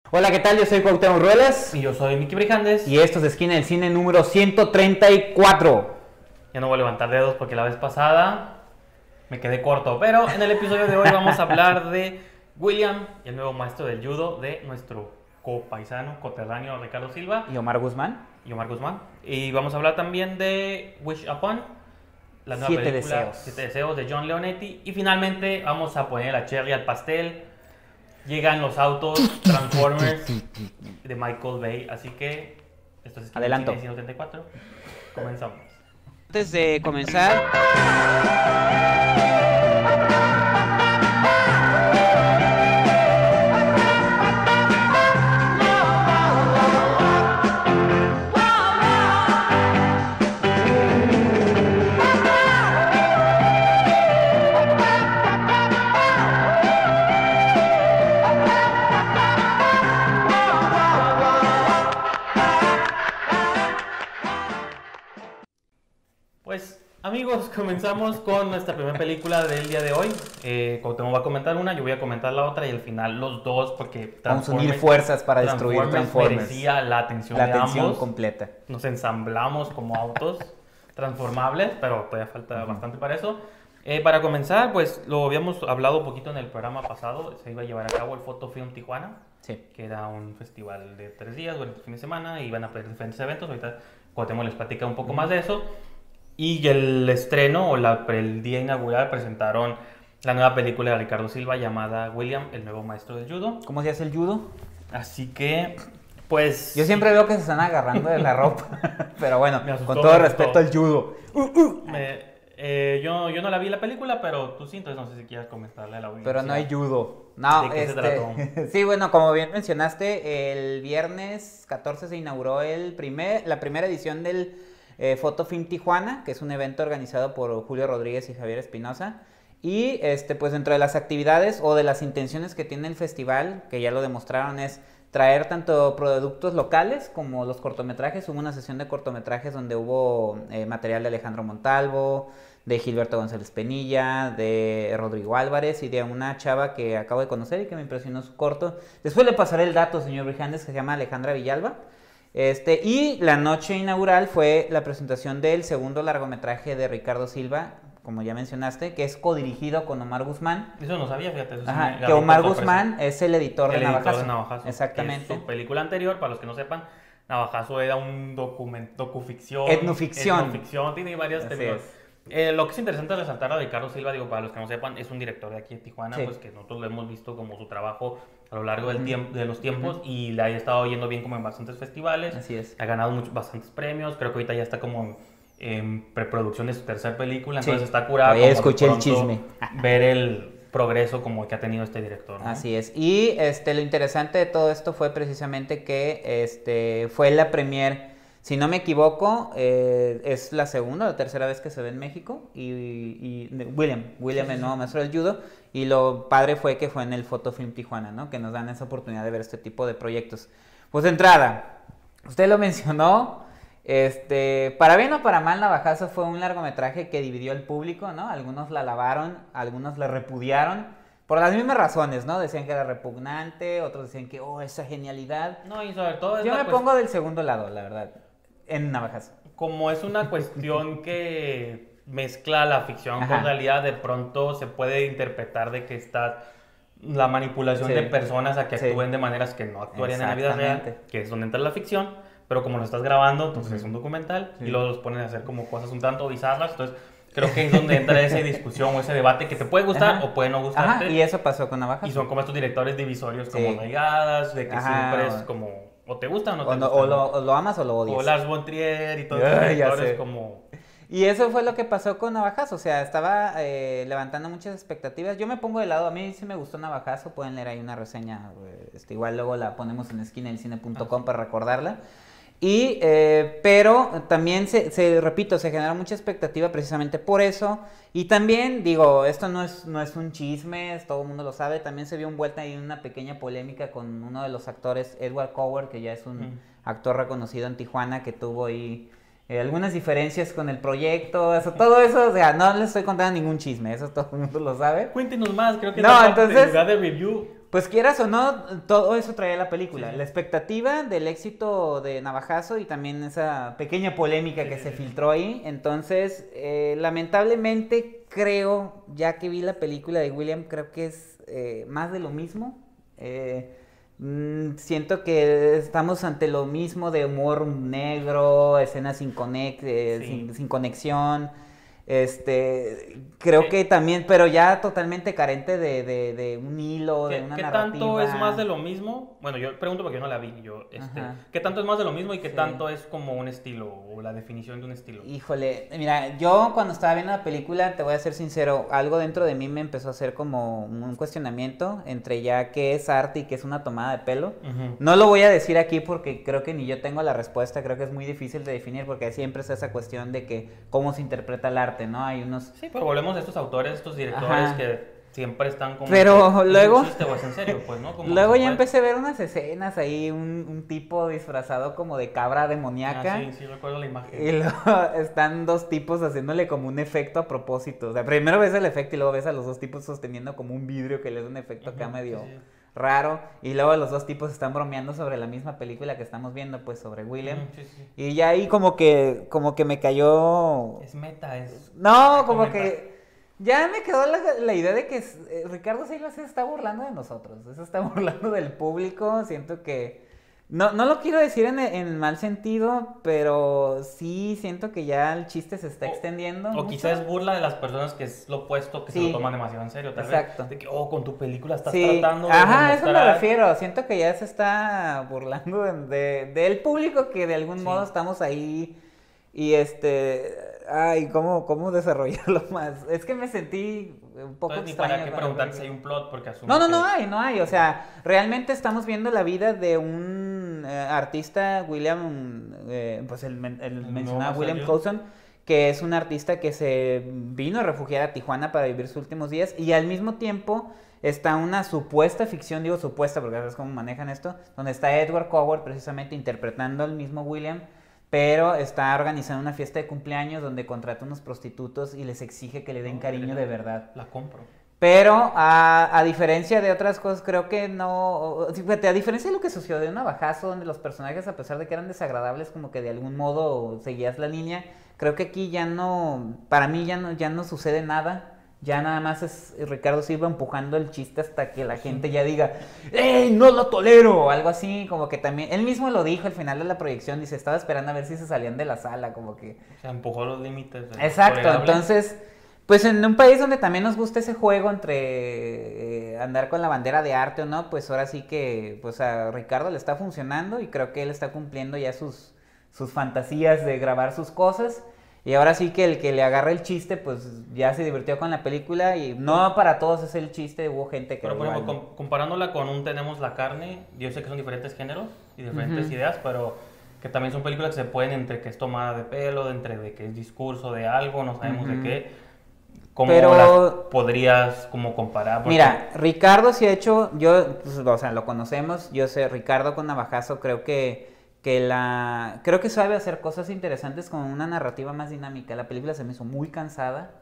Hola, ¿qué tal? Yo soy Cuauhtémoc Ruelas. Y yo soy Miki Brijandes. Y esto es Esquina del Cine número 134. Ya no voy a levantar dedos porque la vez pasada me quedé corto. Pero en el episodio de hoy vamos a hablar de William, el nuevo maestro del judo de nuestro copaisano, coterráneo Ricardo Silva. Y Omar Guzmán. Y vamos a hablar también de Wish Upon, la nueva película Siete Deseos de John Leonetti. Y finalmente vamos a poner la cherry al pastel. Llegan los autos Transformers de Michael Bay. Así que esto es Adelanto. 174. Comenzamos. Antes de comenzar, pues amigos, comenzamos con nuestra primera película del día de hoy. Cuauhtémoc va a comentar una, yo voy a comentar la otra y al final los dos, porque vamos a unir fuerzas para destruir Transformers. Merecía la atención de ambos. Completa. Nos ensamblamos como autos transformables, pero todavía falta bastante para eso. Para comenzar, pues lo habíamos hablado un poquito en el programa pasado, se iba a llevar a cabo el Photo Film Tijuana, que era un festival de 3 días durante el fin de semana, y iban a haber diferentes eventos. Ahorita Cuauhtémoc les platica un poco más de eso. Y el estreno, el día inaugural, presentaron la nueva película de Ricardo Silva llamada William, el nuevo maestro del judo. ¿Cómo se hace el judo? Así que, pues... Yo siempre veo que se están agarrando de la ropa, pero bueno, con todo respeto al judo. Yo no la vi la película, pero tú sí, entonces no sé si quieras comentarle a la audiencia. Pero no hay judo. No, ¿De qué se trató? Sí, bueno, como bien mencionaste, el viernes 14 se inauguró la primera edición del Photo Film Tijuana, que es un evento organizado por Julio Rodríguez y Javier Espinosa. Y pues dentro de las actividades o de las intenciones que tiene el festival, que ya lo demostraron, es traer tanto productos locales como los cortometrajes. Hubo una sesión de cortometrajes donde hubo material de Alejandro Montalvo, de Gilberto González Penilla, de Rodrigo Álvarez y de una chava que acabo de conocer y que me impresionó su corto. Después le pasaré el dato, señor Brijandes, que se llama Alejandra Villalba. Y la noche inaugural fue la presentación del segundo largometraje de Ricardo Silva, como ya mencionaste, que es codirigido con Omar Guzmán. Eso no sabía, fíjate. Eso Ajá, que Omar Guzmán es el editor de Navajazo. Exactamente. Que es su película anterior, para los que no sepan, Navajazo era un docuficción. Etnoficción. Tiene varias términos. Lo que es interesante resaltar a Ricardo Silva, digo, para los que no sepan, es un director de aquí de Tijuana, pues que nosotros lo hemos visto como su trabajo a lo largo de los tiempos, y le ha estado yendo bien como en bastantes festivales. Así es. Ha ganado bastantes premios, creo que ahorita ya está como en preproducción de su tercera película, entonces está curado. Ahí escuché el chisme. Ver el progreso como que ha tenido este director, ¿no? Así es. Y lo interesante de todo esto fue precisamente que fue la premier. Si no me equivoco, es la segunda o la tercera vez que se ve en México. Y William, el nuevo maestro del judo. Y lo padre fue que fue en el Photo Film Tijuana, ¿no? Que nos dan esa oportunidad de ver este tipo de proyectos. Pues de entrada, usted lo mencionó. Para bien o para mal, Navajazo fue un largometraje que dividió al público, ¿no? Algunos la alabaron, algunos la repudiaron. Por las mismas razones, ¿no? Decían que era repugnante, otros decían que, esa genialidad. No, y sobre todo... Yo me pongo del segundo lado, la verdad, en Navajazo. Como es una cuestión que mezcla la ficción con realidad, de pronto se puede interpretar de que está la manipulación de personas a que actúen de maneras que no actuarían en la vida real, que es donde entra la ficción, pero como lo estás grabando, entonces es un documental, y luego los ponen a hacer como cosas un tanto bizarras, entonces... Creo que es donde entra esa discusión o ese debate que te puede gustar o puede no gustarte. Y eso pasó con Navajazo. Y son como estos directores divisorios como Naigadas, de que siempre es como... O te gusta o no te gusta. O lo amas o lo odias. O Lars von Trier y todos esos directores como... Y eso fue lo que pasó con Navajazo. O sea, estaba levantando muchas expectativas. Yo me pongo de lado. A mí sí me gustó Navajazo. Pueden leer ahí una reseña. Igual luego la ponemos en esquinadelcine.com para recordarla. Pero también repito, se genera mucha expectativa precisamente por eso. Y también, digo, esto no es un chisme, todo el mundo lo sabe. También se vio envuelta ahí una pequeña polémica con uno de los actores, Edward Coward, que ya es un actor reconocido en Tijuana, que tuvo ahí algunas diferencias con el proyecto, todo eso, o sea, no les estoy contando ningún chisme, eso todo el mundo lo sabe. Cuéntenos más, creo que no, entonces, en lugar de review. Pues quieras o no, todo eso traía la película. Sí. La expectativa del éxito de Navajazo y también esa pequeña polémica que se filtró ahí. Entonces, lamentablemente creo, ya que vi la película de William, creo que es más de lo mismo. Siento que estamos ante lo mismo de humor negro, escenas sin conexión. Creo que también, pero ya totalmente carente de un hilo, de una narrativa. ¿Qué tanto es más de lo mismo? Bueno, yo pregunto porque yo no la vi. ¿Qué tanto es más de lo mismo y qué tanto es como un estilo o la definición de un estilo? Híjole, mira, yo cuando estaba viendo la película, te voy a ser sincero, algo dentro de mí me empezó a hacer como un cuestionamiento entre ya qué es arte y qué es una tomada de pelo. No lo voy a decir aquí porque creo que ni yo tengo la respuesta, creo que es muy difícil de definir porque siempre es esa cuestión de que cómo se interpreta el arte, ¿no? Hay unos... Sí, pero volvemos a estos autores, estos directores que siempre están como... Pero luego... chiste o es en serio, pues, ¿no? Como luego ya empecé a ver unas escenas ahí, un tipo disfrazado como de cabra demoníaca. Sí, recuerdo la imagen. Y luego están dos tipos haciéndole como un efecto a propósito. O sea, primero ves el efecto y luego ves a los dos tipos sosteniendo como un vidrio que le da un efecto acá medio... raro, y luego los dos tipos están bromeando sobre la misma película que estamos viendo, pues sobre William. Y ya ahí como que me cayó... Es meta, es... No, como meta. Que ya me quedó la idea de que Ricardo Silva se está burlando de nosotros, se está burlando del público, siento que... No lo quiero decir en mal sentido, pero sí siento que ya el chiste se está extendiendo. O quizás es burla de las personas que es lo opuesto, que se lo toman demasiado en serio, tal vez. De que, con tu película estás tratando de a eso me refiero. Siento que ya se está burlando del público que de algún modo estamos ahí y Ay, ¿cómo desarrollarlo más? Es que me sentí un poco extraño. ¿Para qué preguntar si hay un plot? Porque no hay. O sea, realmente estamos viendo la vida de un artista, William, pues el mencionado William Coulson, que es un artista que se vino a refugiar a Tijuana para vivir sus últimos días y al mismo tiempo está una supuesta ficción, digo supuesta porque sabes cómo manejan esto, donde está Edward Coward precisamente interpretando al mismo William, pero está organizando una fiesta de cumpleaños donde contrata unos prostitutos y les exige que le den cariño de verdad. La compro. Pero a diferencia de otras cosas, creo que no... Fíjate, a diferencia de lo que sucedió de Navajazo, donde los personajes, a pesar de que eran desagradables, como que de algún modo seguías la línea, creo que aquí ya no... Para mí ya no sucede nada. Ya nada más es Ricardo Silva empujando el chiste hasta que la gente ya diga ¡Ey, no lo tolero! O algo así, como que también... Él mismo lo dijo al final de la proyección, dice, estaba esperando a ver si se salían de la sala, como que... O sea, empujó los límites. Exacto, entonces... Pues en un país donde también nos gusta ese juego entre andar con la bandera de arte o no, pues ahora sí que pues a Ricardo le está funcionando y creo que él está cumpliendo ya sus fantasías de grabar sus cosas. Y ahora sí que el que le agarra el chiste, pues ya se divirtió con la película y no para todos es el chiste, hubo gente que... Pero por ejemplo, comparándola con un Tenemos la carne, yo sé que son diferentes géneros y diferentes ideas, pero que también son películas que se pueden entre que es tomada de pelo, entre de que es discurso de algo, no sabemos de qué... ¿Cómo las podrías como comparar? Porque... Mira, Ricardo sí ha hecho, pues, o sea, lo conocemos, yo sé, Ricardo con Navajazo creo que sabe hacer cosas interesantes con una narrativa más dinámica. La película se me hizo muy cansada.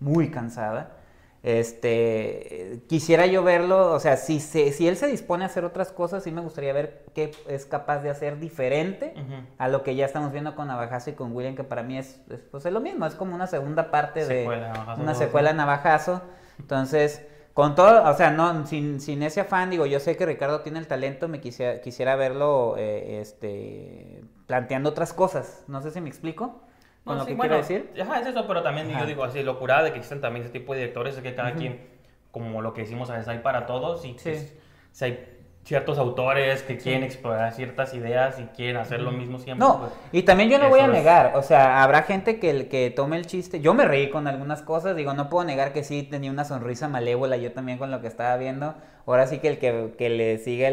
Quisiera yo verlo, o sea, si él se dispone a hacer otras cosas, sí me gustaría ver qué es capaz de hacer diferente a lo que ya estamos viendo con Navajazo y con William, que para mí es lo mismo, es como una segunda parte de una secuela de Navajazo. Entonces, con todo, o sea, no sin ese afán, digo, yo sé que Ricardo tiene el talento, quisiera verlo planteando otras cosas, no sé si me explico. Con lo que quiero decir. Ajá, es eso, pero también yo digo así, locura de que existen también ese tipo de directores, es que cada quien, como lo que decimos a veces, hay para todos y pues, si hay ciertos autores que quieren explorar ciertas ideas y quieren hacer lo mismo siempre. No, pues, y también yo no voy a negar, o sea, habrá gente que tome el chiste, yo me reí con algunas cosas, digo, no puedo negar que sí tenía una sonrisa malévola yo también con lo que estaba viendo, ahora sí que el que le siga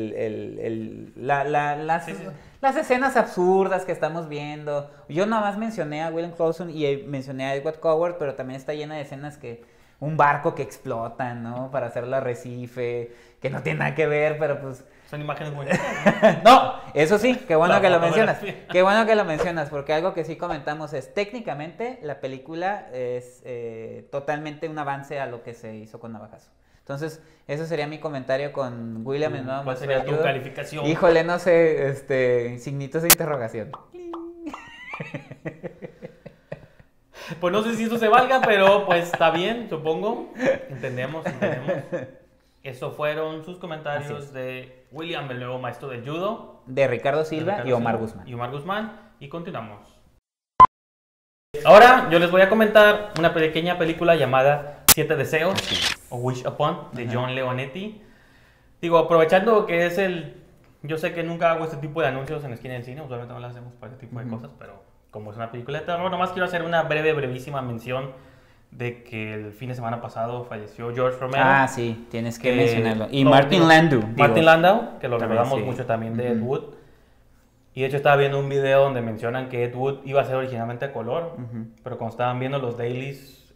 las escenas absurdas que estamos viendo. Yo nada más mencioné a William Coulson y mencioné a Edward Coward, pero también está llena de escenas que un barco que explota, ¿no? Para hacerlo arrecife, que no tiene nada que ver, pero pues... Son imágenes bonitas. No, eso sí, qué bueno La que lo mencionas. fotografía. Qué bueno que lo mencionas, porque algo que sí comentamos es, técnicamente, la película es totalmente un avance a lo que se hizo con Navajazo. Entonces, eso sería mi comentario con William el nuevo ¿Cuál maestro sería de tu judo. calificación? Híjole, no sé, signitos de interrogación. Pues no sé si eso se valga, pero pues está bien, supongo. Entendemos. Eso fueron sus Así comentarios es. de William, el nuevo maestro del judo. De Ricardo Silva Ricardo y Omar Silva Guzmán. Y Omar Guzmán. Y continuamos. Ahora yo les voy a comentar una pequeña película llamada Siete Deseos o Wish Upon de John Leonetti. Digo, aprovechando que es yo sé que nunca hago este tipo de anuncios en la esquina del cine, usualmente no lo hacemos para este tipo de cosas, pero como es una película de terror, nomás quiero hacer una brevísima mención de que el fin de semana pasado falleció George Romero. Ah, sí, tienes que que- mencionarlo. Y no, Martin digo, Landau. Martin Landau, que lo también, recordamos sí. mucho también de Ed Wood. Y de hecho estaba viendo un video donde mencionan que Ed Wood iba a ser originalmente a color, pero cuando estaban viendo los dailies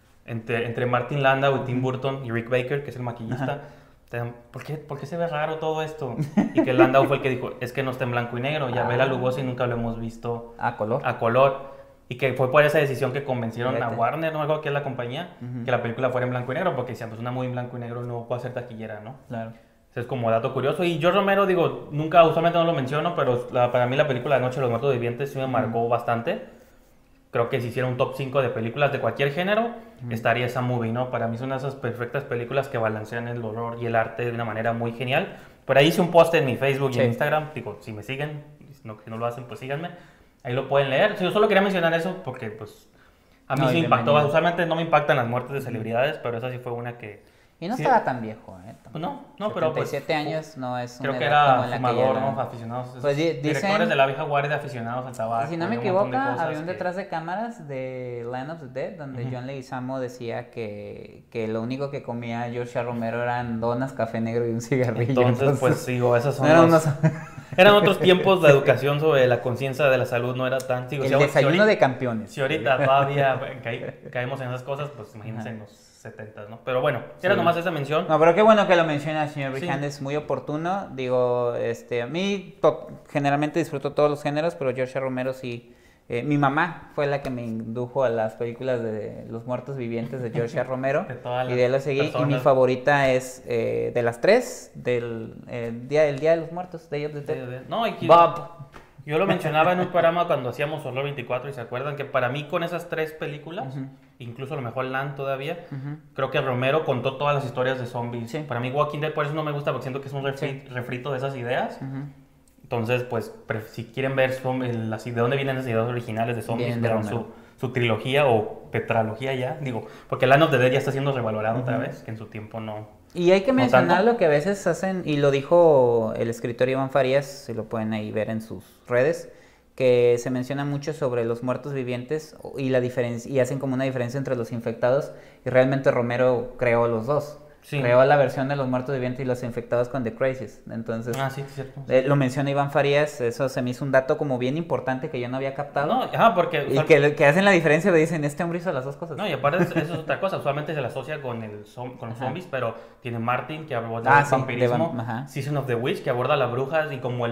entre Martin Landau y Tim Burton y Rick Baker, que es el maquillista, te dan, ¿por qué se ve raro todo esto? Y que Landau fue el que dijo, es que no está en blanco y negro, y a Bela Lugosi nunca lo hemos visto A color. a color. Y que fue por esa decisión que convencieron Fíjate. a Warner, no me acuerdo qué es la compañía, que la película fuera en blanco y negro, porque decían, pues una muy en blanco y negro no puede ser taquillera, ¿no? Claro. Eso es como dato curioso. Y George Romero, digo, nunca, usualmente no lo menciono, pero para mí la película La Noche de los Muertos Vivientes sí me marcó bastante. Creo que si hiciera un top 5 de películas de cualquier género, estaría esa movie, ¿no? Para mí son esas perfectas películas que balancean el horror y el arte de una manera muy genial. Por ahí hice un post en mi Facebook y en Instagram, digo, si me siguen, si no lo hacen, pues síganme. Ahí lo pueden leer. Yo solo quería mencionar eso porque, pues, a mí sí me impactó. bienvenido. Usualmente no me impactan las muertes de celebridades, pero esa sí fue una que... Y no sí. estaba tan viejo, ¿eh? Pues no, pero pues... 77 años no es una Creo que edad como era en la que fumador, ya- ¿no? Aficionados. Pues Directores dicen- de la vieja guardia aficionados al tabaco. Si no me y un montón de equivoco, cosas había un que- detrás de cámaras de Land of the Dead donde John Leguizamo decía que lo único que comía George A. Romero eran donas, café negro y un cigarrillo. Entonces, pues digo, esas son no eran los- unos- Eran otros tiempos, la educación sobre la conciencia de la salud no era tan... Digo, el si ahorita- desayuno de campeones. Si ahorita todavía caemos en esas cosas, pues imagínense en los 70, ¿no? Pero bueno, era nomás esa mención. No, pero qué bueno que lo menciona, señor Sí. Rihan, es muy oportuno. Digo, a mí generalmente disfruto todos los géneros, pero George A. Romero sí. Mi mamá fue la que me indujo a las películas de Los Muertos Vivientes de George A. Romero. De todas Y de él lo las seguí. Y mi personas. favorita es de las tres, del día de los Muertos, Day of the Dead. No, Bob. yo lo mencionaba en un programa cuando hacíamos Horror 24 y se acuerdan que para mí con esas tres películas, incluso a lo mejor Land todavía, creo que Romero contó todas las historias de zombies. Sí. Para mí Walking Dead por eso no me gusta porque siento que es un refrito de esas ideas. Entonces, pues si quieren ver de dónde vienen las ideas originales de zombies, Vienen de vean Romero. su trilogía o tetralogía ya, digo, porque Land of the Dead ya está siendo revalorado otra vez, que en su tiempo no... Y hay que No mencionar tanto. lo que a veces hacen, y lo dijo el escritor Iván Farías, si lo pueden ahí ver en sus redes, que se menciona mucho sobre los muertos vivientes y la diferencia, y hacen como una diferencia entre los infectados, y realmente Romero creó los dos. Sí. Creó la versión de los muertos vivientes y los infectados con The Crisis. Entonces, Ah, sí, es cierto. lo menciona Iván Farías, eso se me hizo un dato como bien importante que yo no había captado. No, ajá, porque... Y que hacen la diferencia, dicen, este hombre hizo las dos cosas. No, y aparte eso es otra cosa, usualmente se le asocia con con los Ajá. zombies, pero tiene Martin que aborda el Sí, vampirismo, ajá. Season of the Witch que aborda las brujas y como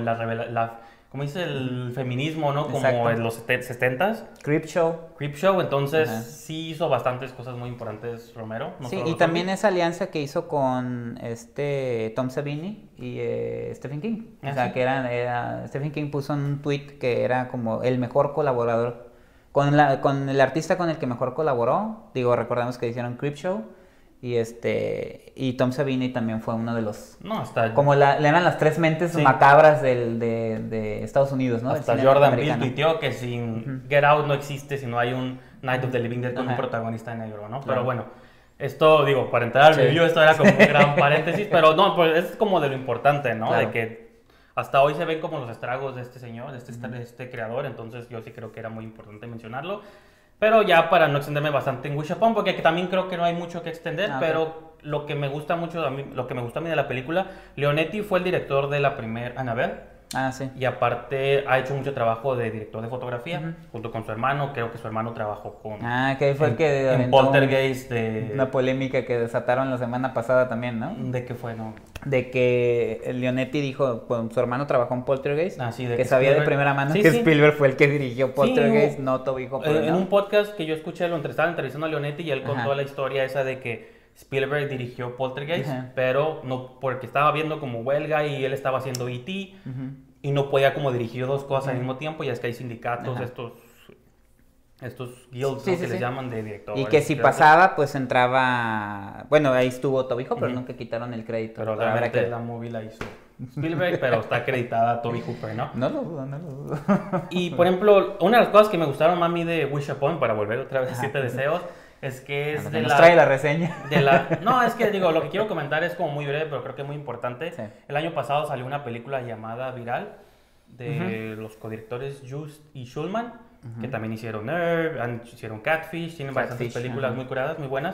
como dice el feminismo, ¿no? Como Exacto. en los 70s, Creepshow. Creepshow, entonces Ajá. sí hizo bastantes cosas muy importantes Romero. No Sí, solo y los también zombies. esa alianza que hizo con Tom Savini y Stephen King. Ah, O sea, sí. que Stephen King puso en un tweet que era como el mejor colaborador. Con el artista con el que mejor colaboró. Digo, recordamos que hicieron Creepshow. Y Tom Savini también fue uno de los... No, hasta, Como le eran las tres mentes Sí. macabras de Estados Unidos, ¿no? Del hasta cine Jordan Peele norteamericano. tuiteó que sin Get Out no existe si no hay un Night of the Living Dead con un Ajá. protagonista negro, ¿no? Claro. Pero bueno, esto, digo, para entrar al Sí. review, esto era como un gran paréntesis, pero no, pues es como de lo importante, ¿no? Claro. De que hasta hoy se ven como los estragos de este señor, de este creador, entonces yo sí creo que era muy importante mencionarlo. Pero ya para no extenderme bastante en Wish Upon, porque también creo que no hay mucho que extender, Ah, ok. pero lo que me gusta mucho a mí, lo que me gusta a mí de la película, Leonetti fue el director de la primera Annabelle. Ah, sí. Y aparte ha hecho mucho trabajo de director de fotografía, junto con su hermano. Creo que su hermano trabajó con... Ah, que fue el que en aventó Poltergeist de... una polémica que desataron la semana pasada también, ¿no? ¿De qué fue, no? De que Leonetti dijo, pues, su hermano trabajó en Poltergeist, Ah, sí, de que que sabía de Spielberg- primera mano Sí, que sí. Spielberg fue el que dirigió Poltergeist, Sí, no Tobe Hooper, En ¿no? un podcast que yo escuché, estaban entrevistando a Leonetti y él Ajá. contó la historia esa de que Spielberg dirigió Poltergeist, Ajá. pero no porque estaba viendo como huelga y él estaba haciendo E.T. Ujú. y no podía como dirigir dos cosas al mismo tiempo, y es que hay sindicatos, Ajá. estos guilds, Sí, ¿no? sí, que sí. les llaman de directores. Y que si etcétera. pasaba, pues entraba... Bueno, ahí estuvo Tobe Hooper, Ujú. nunca quitaron el crédito. Pero Pero habrá realmente que- la movie la hizo Spielberg, pero está acreditada Tobe Hooper, ¿no? No lo dudo, no lo dudo. Y por ejemplo, una de las cosas que me gustaron más a mí de Wish Upon, para volver otra vez a Ajá. 7 deseos, es que A es lo que de nos la... trae la reseña. No, es que digo, lo que quiero comentar es como muy breve, pero creo que es muy importante. Sí. El año pasado salió una película llamada Viral de los codirectores Just y Schulman, que también hicieron Nerve, hicieron Catfish, tienen bastantes Catfish, películas ajá. muy curadas, muy buenas.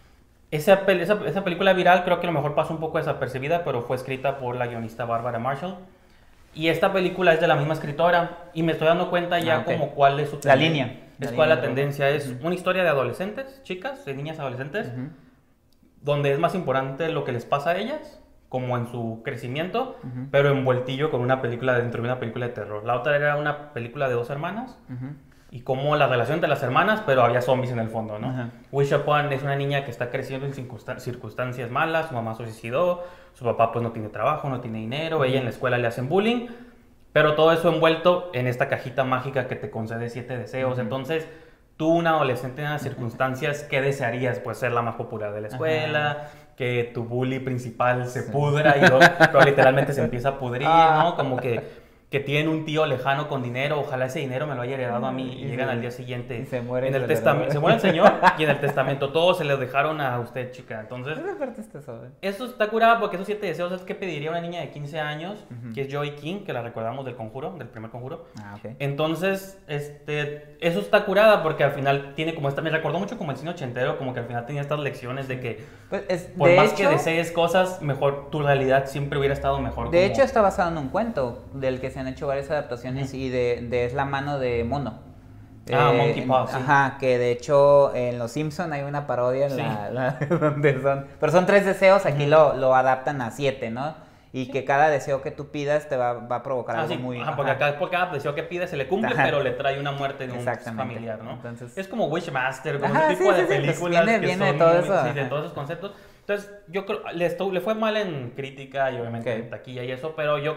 Esa película Viral creo que a lo mejor pasó un poco desapercibida, pero fue escrita por la guionista Barbara Marshall. Y esta película es de la misma escritora, y me estoy dando cuenta ya ok. como cuál es su La tendencia. línea. Es La cuál la línea, tendencia. Es una historia de adolescentes, chicas, de niñas adolescentes, Ujú. donde es más importante lo que les pasa a ellas, como en su crecimiento, Ujú. pero envueltillo con una película dentro de una película de terror. La otra era una película de dos hermanas, Ujú. y como la relación entre las hermanas, pero había zombies en el fondo, ¿no? Ajá. Wish Upon es una niña que está creciendo en circunstancias malas, su mamá se suicidó, su papá pues no tiene trabajo, no tiene dinero, ella en la escuela le hacen bullying, pero todo eso envuelto en esta cajita mágica que te concede 7 deseos. Entonces, tú, una adolescente en las circunstancias, ¿qué desearías? Pues ser la más popular de la escuela, que tu bully principal se pudra, pero literalmente se empieza a pudrir, ¿no? Como que tienen un tío lejano con dinero, ojalá ese dinero me lo haya heredado a mí, y llegan al día siguiente. y se muere en el el testamento. Se muere el señor, y en el testamento todo se lo dejaron a usted, chica. Entonces, Esa parte está suave. eso está curado porque esos 7 deseos es que pediría una niña de 15 años, que es Joy King, que la recordamos del Conjuro, del primer Conjuro. Ah, ok. Entonces, eso está curada porque al final tiene como esta, me recordó mucho como el cine ochentero, como que al final tenía estas lecciones de que Pues por de más hecho, que desees cosas, mejor tu realidad siempre hubiera estado mejor. de como- hecho está basado en un cuento del que se han hecho varias adaptaciones y de es la mano de Mono. Monkey Paw, sí. Ajá, que de hecho en Los Simpson hay una parodia en Sí. donde son, pero son 3 deseos, aquí lo adaptan a 7, ¿no? Y que cada deseo que tú pidas te va a provocar algo sí, muy... porque ajá. acá por cada deseo que pide se le cumple, Ajá. pero le trae una muerte de un Exactamente. familiar, ¿no? Entonces- es como Wishmaster, como Ajá, ese tipo sí, de sí, sí, pues películas viene- que viene son de todo muy- eso, sí, de ajá. todos esos conceptos. Entonces, yo creo, le fue mal en crítica y obviamente Ok. en taquilla y eso, pero yo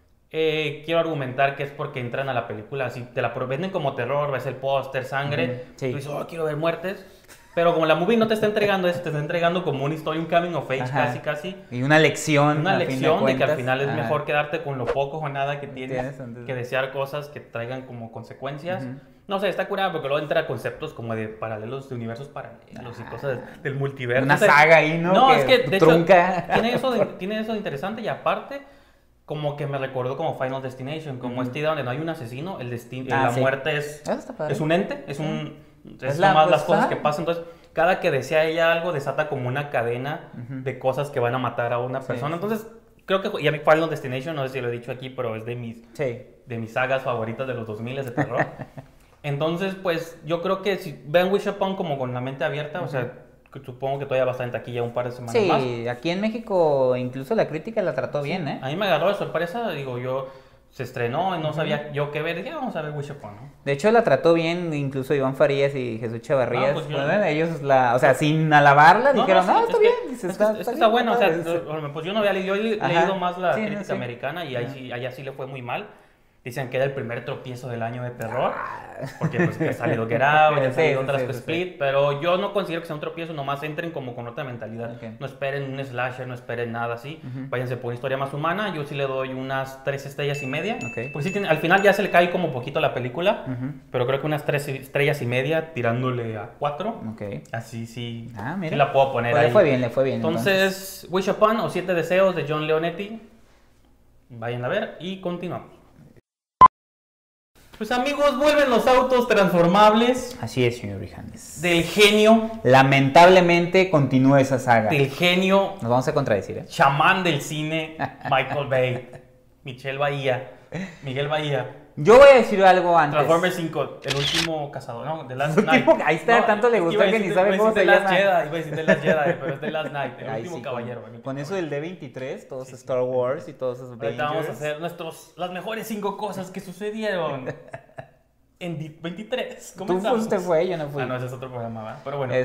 quiero argumentar que es porque entran a la película, así te la venden como terror, ves el póster, sangre, Ujú, sí. tú dices, oh, quiero ver muertes, pero como la movie no te está entregando eso, te está entregando como una historia, un coming of age, Ajá. casi. Y una lección. Una a fin lección de que al cuentas. final es Ajá. mejor quedarte con lo poco o nada que Tiene tienes sentido. que desear cosas que traigan como consecuencias. Ujú. No sé, está curada porque luego entra conceptos como de paralelos, de universos paralelos y cosas del multiverso. Una O sea, saga ahí, ¿no? No, es que de hecho, trunca. tiene eso de interesante, y aparte como que me recordó como Final Destination, como esta idea donde no hay un asesino, la sí. muerte es Eso está padre. un ente, es Es nomás pues, las cosas ajá. que pasan. Entonces, cada que desea ella algo desata como una cadena de cosas que van a matar a una Sí, persona. sí. Entonces, creo que, y a mí Final Destination, no sé si lo he dicho aquí, pero es de Sí. mis sagas favoritas de los 2000 de terror. Entonces, pues, yo creo que si vean Wish Upon como con la mente abierta, o sea, que supongo que todavía va a estar en taquilla un par de semanas más. Sí, aquí en México incluso la crítica la trató bien, ¿eh? A mí me agarró de sorpresa, digo, se estrenó y no sabía yo qué ver, dije, vamos a ver Wish Upon, ¿no? De hecho la trató bien incluso Iván Farías y Jesús Chavarrías. pues yo- Bueno, ellos o sea, sin alabarla, dijeron, sí, no, es está que- bien. es Dice, que- está es que bien, está bueno, o sea, padre". pues yo no había leído, yo he Ajá. leído más la Sí, no, crítica sí. americana, y allá sí le fue muy mal. Dicen que era el primer tropiezo del año de terror, Ah. porque pues que ha salido Get Out, ya han Sí, salido sí, otras sí, que sí. Split, pero yo no considero que sea un tropiezo, nomás entren como con otra mentalidad. Ok. No esperen un slasher, no esperen nada así, váyanse por una historia más humana. Yo sí le doy unas 3 estrellas y media, Ok. porque sí al final ya se le cae como poquito la película, Ujú. pero creo que unas 3 estrellas y media tirándole a 4. Ok. Así sí, Ah, mira. sí la puedo poner Le ahí. fue bien, le fue bien. Entonces, Wish Upon o 7 deseos de John Leonetti. Vayan a ver y continuamos. Pues amigos, vuelven los autos transformables Así es, señor Brijandes. del genio, Lamentablemente continúa esa saga. del genio Nos vamos a contradecir, ¿eh? chamán del cine, Michael Bay, Michelle Bahía. Miguel Bahía. Yo voy a decir algo antes. Transformers 5, el último cazador, no, The Last Night. Ahí está, tanto le gustó que ni sabe cómo se llama. Iba a decir The Last Jedi, pero es The Last Night, el Ay, último sí, caballero. Con eso del D23, todos Star Wars y todos esos Ahorita vamos a hacer las mejores 5 cosas que sucedieron en 23. Comenzamos. Tú fuiste, yo no fui. Ah, no, ese es otro programa, ¿verdad? Pero bueno.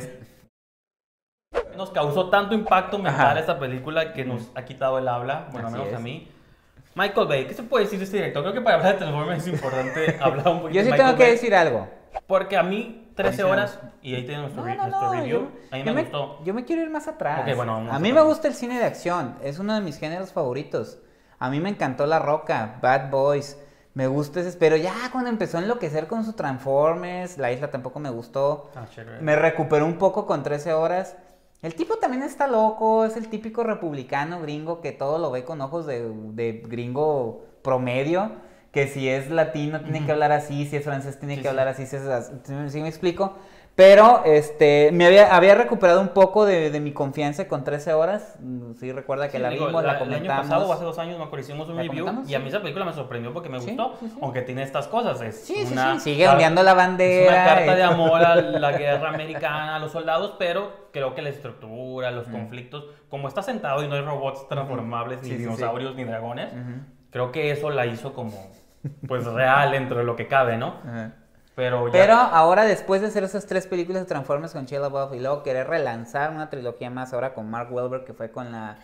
Nos causó tanto impacto mental esta película que nos ha quitado el habla, bueno, al menos a mí. Michael Bay, ¿qué se puede decir de este director? Creo que para hablar de Transformers es importante hablar un poquito Yo sí de Michael tengo que Bay, decir algo. porque a mí 13 horas, y ahí tiene nuestro review, a mí me gustó. Yo me quiero ir más atrás. Okay, bueno, a mí me gusta el cine de acción, es uno de mis géneros favoritos. A mí me encantó La Roca, Bad Boys, me gusta ese, pero ya cuando empezó a enloquecer con sus Transformers, La Isla tampoco me gustó. Me recuperó un poco con 13 horas. El tipo también está loco, es el típico republicano gringo que todo lo ve con ojos de gringo promedio, que si es latino tiene que hablar así, si es francés tiene que hablar así, ¿sí me explico? Pero me había recuperado un poco de mi confianza con 13 horas, sí recuerda que la vimos, la comentamos. El año pasado o hace 2 años nos hicimos un review y a mí esa película me sorprendió porque me gustó, aunque tiene estas cosas. Sigue ondeando la bandera. Es una carta de amor a la guerra americana, a los soldados, pero creo que la estructura, los conflictos, como está sentado y no hay robots transformables, ni dinosaurios, ni dragones, creo que eso la hizo como, pues, real dentro de lo que cabe, ¿no? Pero ahora, después de hacer esas 3 películas de Transformers con Shia LaBeouf y luego querer relanzar una trilogía más ahora con Mark Wahlberg, que fue con la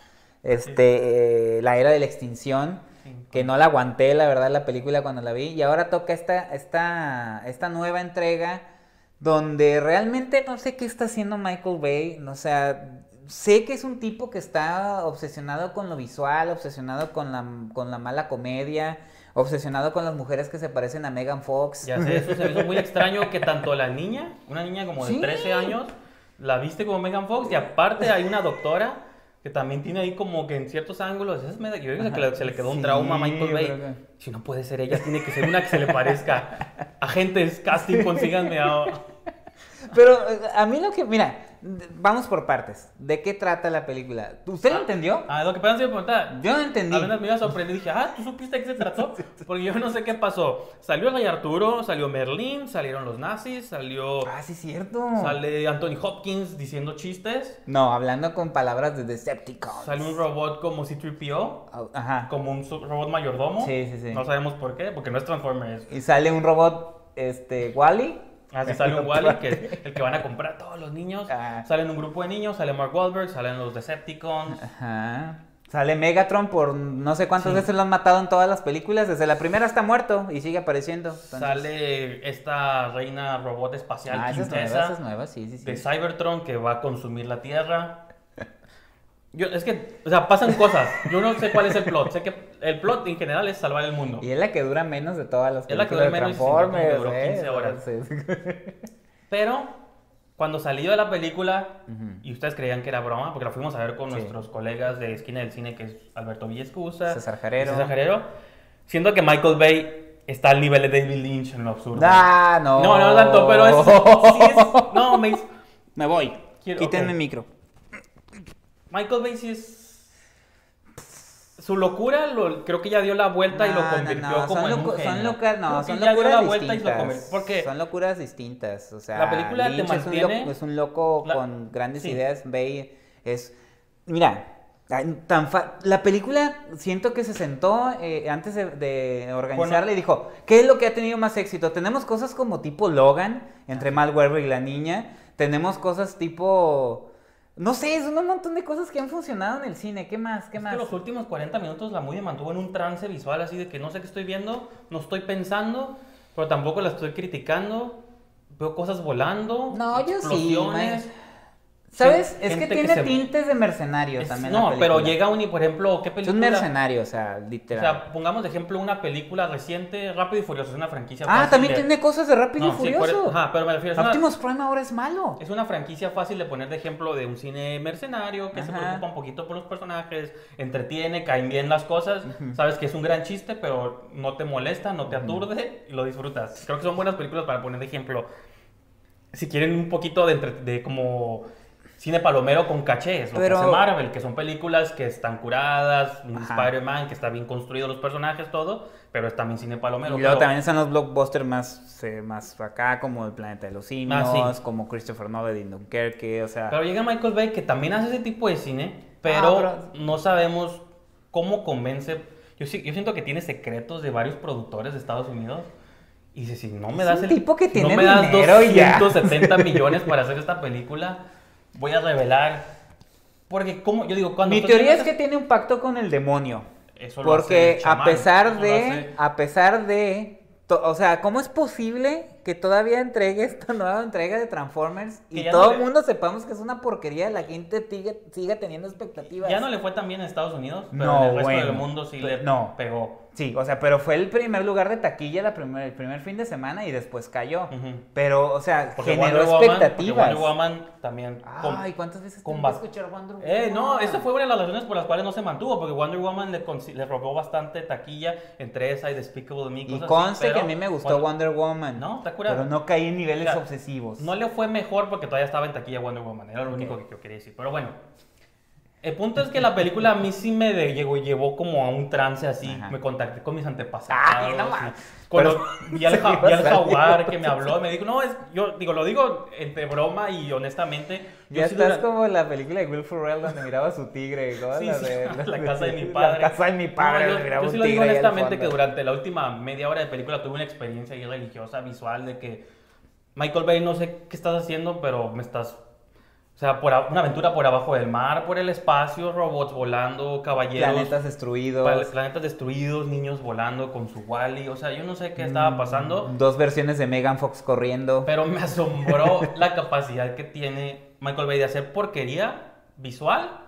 Era de la Extinción, que no la aguanté, la verdad, la película cuando la vi, y ahora toca esta nueva entrega donde realmente no sé qué está haciendo Michael Bay, o sea, sé que es un tipo que está obsesionado con lo visual, obsesionado con la mala comedia, obsesionado con las mujeres que se parecen a Megan Fox. Ya sé, eso se me hizo muy extraño que tanto la niña, una niña como de 13 años, la viste como Megan Fox, y aparte hay una doctora que también tiene ahí como que en ciertos ángulos, yo creo que se le quedó un trauma a Michael Bay. Si no puede ser ella, tiene que ser una que se le parezca. Agentes, casting, consíganme ahora. Pero a mí mira, vamos por partes. ¿De qué trata la película? ¿Usted lo entendió? Lo que pasa es que me preguntaba. Yo no entendí. Apenas me iba a sorprender y dije, ¿tú supiste de qué se trató? Porque yo no sé qué pasó. Salió el Rey Arturo, salió Merlín, salieron los nazis, salió... sí, cierto. Sale Anthony Hopkins diciendo chistes. No, hablando con palabras de Decepticons. Sale un robot como C-3PO. Ajá. Como un robot mayordomo. Sí. No sabemos por qué, porque no es Transformers. Y sale un robot, Wall-E. Así sale un Wall-E, que es el que van a comprar todos los niños. Salen un grupo de niños, sale Mark Wahlberg, salen los Decepticons. Ajá. Sale Megatron por no sé cuántas veces lo han matado en todas las películas. Desde la primera está muerto y sigue apareciendo. Entonces... Sale esta reina robot espacial esa es nueva, sí. De Cybertron que va a consumir la Tierra. O sea, pasan cosas. Yo no sé cuál es el plot. Sé que el plot en general es salvar el mundo. Y es la que dura menos de todas las películas. Es la que dura menos Transformers, duró 15 horas. Pero cuando salió de la película y ustedes creían que era broma, porque la fuimos a ver con nuestros colegas de Esquina del Cine, que es Alberto Villescusa, César Jarero. Siento que Michael Bay está al nivel de David Lynch en lo absurdo. No. No tanto, pero no, me voy. Quítenme el micro. Michael Bay sí es... Su locura creo que ya dio la vuelta y lo convirtió como en un genio. Son locuras distintas. Porque son locuras distintas. O sea, la película Lynch te mantiene... es un loco con grandes ideas. Bay es... Mira, la película siento que se sentó antes de organizarla y dijo, ¿qué es lo que ha tenido más éxito? Tenemos cosas como tipo Logan, entre Mark Wahlberg y la niña. Tenemos cosas tipo... No sé, son un montón de cosas que han funcionado en el cine. ¿Qué más? Que los últimos 40 minutos la movie me mantuvo en un trance visual así de que no sé qué estoy viendo, no estoy pensando, pero tampoco la estoy criticando. Veo cosas volando, explosiones. Sí, ¿sabes? Es que tiene tintes de mercenario también. No, pero llega por ejemplo, ¿qué película? Es un mercenario, o sea, literal. O sea, pongamos de ejemplo una película reciente, Rápido y Furioso, es una franquicia fácil. También tiene cosas de Rápido y Furioso. Pero me refiero Optimus Prime ahora es malo. Es una franquicia fácil de poner de ejemplo de un cine mercenario que se preocupa un poquito por los personajes, entretiene, caen bien las cosas, sabes que es un gran chiste, pero no te molesta, no te aturde y lo disfrutas. Creo que son buenas películas para poner de ejemplo. Si quieren un poquito de como cine palomero con caché, es lo Pero- que hace Marvel, que son películas que están curadas, un Ajá. Spider-Man, que está bien construido los personajes, todo, pero es también cine palomero. Y luego pero- también están los blockbusters más acá, como El Planeta de los Simios, sí. como Christopher Nolan en Dunkerque, o sea... Pero llega Michael Bay, que también hace ese tipo de cine, pero no sabemos cómo convence. Yo siento que tiene secretos de varios productores de Estados Unidos. Y dice, si no me Es das un tipo que si no tiene me das dinero y ya. 270 millones para hacer esta película, voy a revelar. Porque, como yo digo, cuando Mi tú teoría es tienes- que tiene un pacto con el demonio. Eso lo hace Porque el chamán, a pesar eso lo de, hace- o sea, ¿cómo es posible que todavía entregue esta nueva entrega de Transformers Que y ya todo no el le- mundo sepamos que es una porquería, la gente siga teniendo expectativas? Ya no le fue tan bien en Estados Unidos, pero No, en el resto bueno, del mundo sí le no. pegó. Sí, o sea, pero fue el primer lugar de taquilla el primer fin de semana y después cayó. Ujú. Pero, o sea, Porque generó Wonder expectativas. Woman también... Ay, ¿cuántas veces con tengo que bas- escuchar Wonder Woman? No, esa fue una de las razones por las cuales no se mantuvo, porque Wonder Woman le robó bastante taquilla, entre esa y Despicable Me, Y cosas conste así, que a pero mí me gustó Wonder Woman. No, está curado. Pero no caí en niveles Mira, obsesivos. No le fue mejor porque todavía estaba en taquilla Wonder Woman, era lo único que yo quería decir. Pero bueno, el punto es que la película a mí sí me llevó como a un trance así. Ajá. Me contacté con mis antepasados. Ay, no y mames. Cuando Pero- vi al, se iba vi al a salir. jaguar que me habló y me dijo, no, yo digo, lo digo entre broma y honestamente. Yo Ya sí estás dura- como en la película de Will Ferrell donde miraba a su tigre. ¿Cómo? Sí, La sí, de- la casa de mi padre. La casa de mi padre. No, donde miraba yo un sí lo digo tigre ahí al honestamente que fondo. durante la última media hora de película tuve una experiencia ahí religiosa, visual, de que Michael Bay, no sé qué estás haciendo, pero me estás... O sea, una aventura por abajo del mar, por el espacio, robots volando, caballeros... Planetas destruidos. Planetas destruidos, niños volando con su Wall-E. O sea, yo no sé qué estaba pasando, Dos versiones de Megan Fox corriendo. pero me asombró la capacidad que tiene Michael Bay de hacer porquería visual,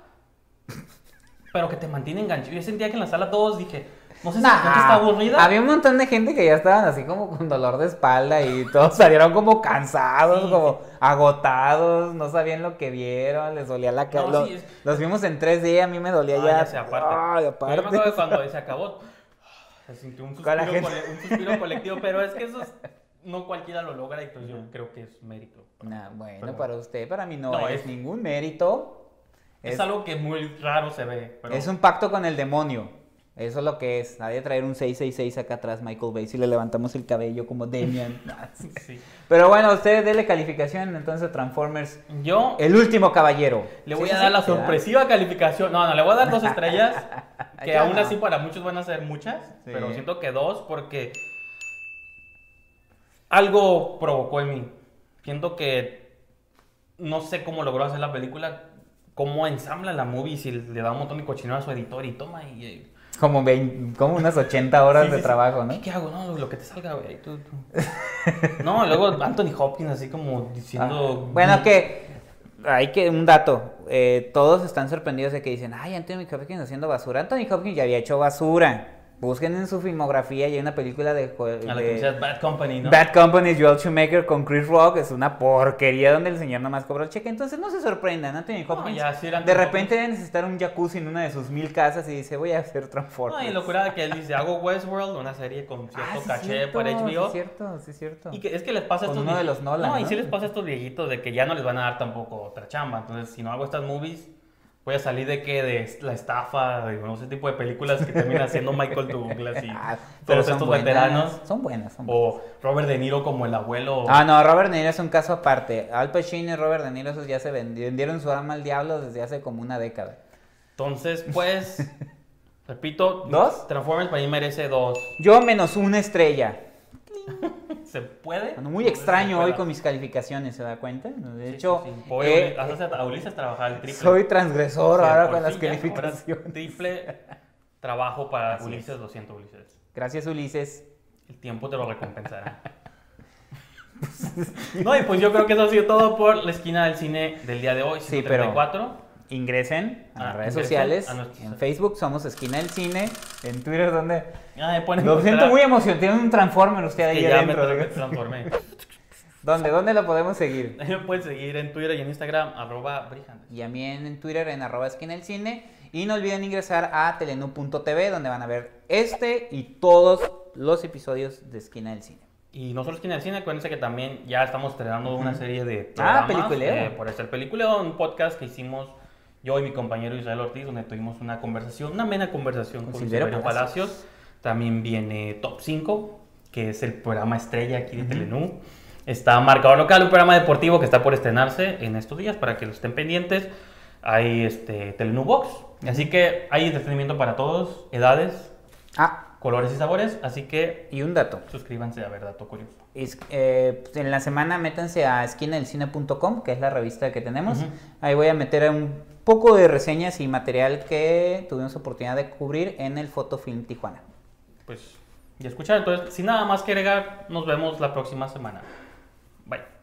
pero que te mantiene enganchado. Yo sentía que en la sala todos dije, no sé si la gente está aburrida. Había un montón de gente que ya estaban así como con dolor de espalda y todos salieron como cansados, Sí, como agotados, no sabían lo que vieron, les dolía la cara. No, sí, Los vimos en 3D, a mí me dolía ya. Ya sé, aparte. Ay, Pero yo aparte. me acuerdo que cuando se acabó, se sintió un Con la suspiro, gente. un suspiro colectivo, pero es que no cualquiera lo logra y pues yo creo que es mérito. Nah, bueno, Pero para usted, para mí no, No, es es- ningún mérito. Es algo que muy raro se ve. Pero... Es un pacto con el demonio. Eso es lo que es. Ha de traer un 666 acá atrás, Michael Bay, si le levantamos el cabello como Damian. Sí. Pero bueno, ustedes denle calificación entonces a Transformers. Yo El último caballero. le ¿Sí voy es a así? dar la ¿Se da? sorpresiva calificación. No, le voy a dar 2 estrellas. Que Ya aún no. así para muchos van a ser muchas. Sí. Pero siento que 2 porque algo provocó en mí. Siento que no sé cómo logró hacer la película. Cómo ensambla la movie si le da un montón de cochinero a su editor y toma y... Como unas 80 horas Sí, de sí, sí. trabajo, ¿no? ¿Qué hago? No, lo que te salga, güey. No, luego Anthony Hopkins así como diciendo... Bueno, que un dato. Todos están sorprendidos de que dicen, ay, Anthony Hopkins haciendo basura. Anthony Hopkins ya había hecho basura. Busquen en su filmografía y hay una película de A la que decías Bad Company, ¿no? Bad Company, Joel Schumacher con Chris Rock. Es una porquería donde el señor nomás cobra el cheque. Entonces no se sorprendan, Anthony Hopkins. ya, sí era de Anthony repente debe necesitar un jacuzzi en una de sus 1000 casas y dice, voy a hacer Transformers. No, y locura que él dice, hago Westworld, una serie con cierto sí, caché cierto, para sí, HBO. cierto, sí, cierto. Y que es que les pasa a Con estos uno de viejitos. los Nolan, No, y ¿no? sí les pasa a estos viejitos de que ya no les van a dar tampoco otra chamba. Entonces, si no hago estas movies, voy a salir de que de la estafa, de no sé, tipo de películas que terminan haciendo Michael Douglas y Pero todos son estos buenas, veteranos. Son buenas. O Robert De Niro como el abuelo. Ah, no, Robert De Niro es un caso aparte. Al Pacino y Robert De Niro, esos ya se vendieron su alma al diablo desde hace como una década. Entonces, pues, repito, 2. Transformers para mí merece 2. Yo menos una estrella. ¿Se puede? Bueno, muy No, extraño se hoy pueda. con mis calificaciones, ¿se da cuenta? De Sí, hecho, sí, sí. Pobre haces a Ulises trabajar el triple. soy transgresor Sí, ahora por con las fin ya, ahora calificaciones. triple trabajo para Así Ulises, lo siento, Ulises. Gracias, Ulises. El tiempo te lo recompensará. No, y pues yo creo que eso ha sido todo por la esquina del cine del día de hoy, Sí, pero- 134. Ingresen a las redes Ingresen sociales. a nuestros- En Facebook somos Esquina del Cine. En Twitter, donde. Ah, me ponen Lo siento muy emocionado. Tiene un Transformer usted ahí que ya me adentro. transformé. ¿Dónde lo podemos seguir? Me pueden seguir en Twitter y en Instagram, @brijandes. Y a mí en Twitter en @esquina del cine. Y no olviden ingresar a telenu.tv donde van a ver este y todos los episodios de Esquina del Cine. Y nosotros aquí en el cine, acuérdense que también ya estamos estrenando una serie de programas. Peliculeo. Por eso el Peliculeo, un podcast que hicimos yo y mi compañero Israel Ortiz, donde tuvimos una conversación, una amena conversación con Silverio Palacios. También viene Top 5, que es el programa estrella aquí de Telenú. Está Marcador Local, un programa deportivo que está por estrenarse en estos días, para que lo estén pendientes. Hay Telenú Box, así que hay entretenimiento para todos, edades, colores y sabores, así que... Y un dato. Suscríbanse a ver, dato curioso. En la semana métanse a esquinadelcine.com, que es la revista que tenemos. Ahí voy a meter un poco de reseñas y material que tuvimos oportunidad de cubrir en el Fotofilm Tijuana. Pues, y escuchar, entonces, sin nada más que agregar, nos vemos la próxima semana. Bye.